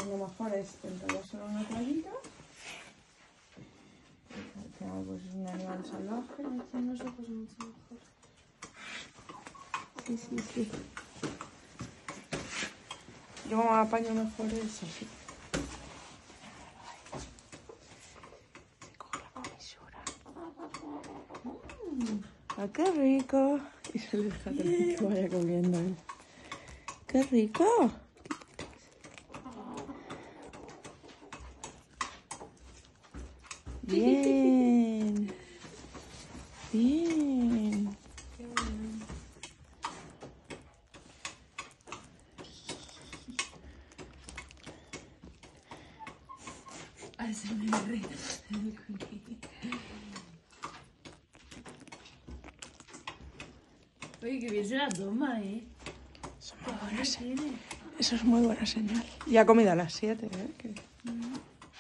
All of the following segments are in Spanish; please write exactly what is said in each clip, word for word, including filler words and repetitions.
lo mejor es enrollárselo en una toallita. Que pues, es un animal salvaje. Con los ojos mucho mejor. Sí, sí, sí. Yo como apaño mejor es así. Se coge la comisura. ¡Ah, qué rico! Y se le deja que vaya comiendo él. ¡Qué rico! Bien. Bien. Qué bueno. A ese me re. Oye, que bien se la toma, ¿eh? Eso es muy buena señal. Eso es muy buena señal. Y ha comido a las siete, ¿eh? Que... Mm.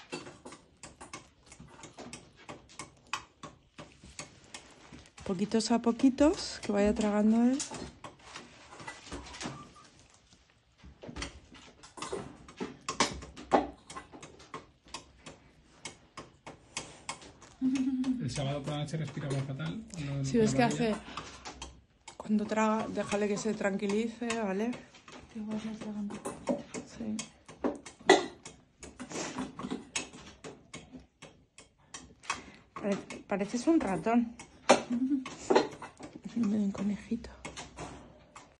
Poquitos a poquitos, que vaya tragando él. El sábado por la noche respiraba fatal. Si ves que hace... Cuando traga, déjale que se tranquilice, ¿vale? Igual se tragando. Sí. Parece, pareces un ratón. Un conejito.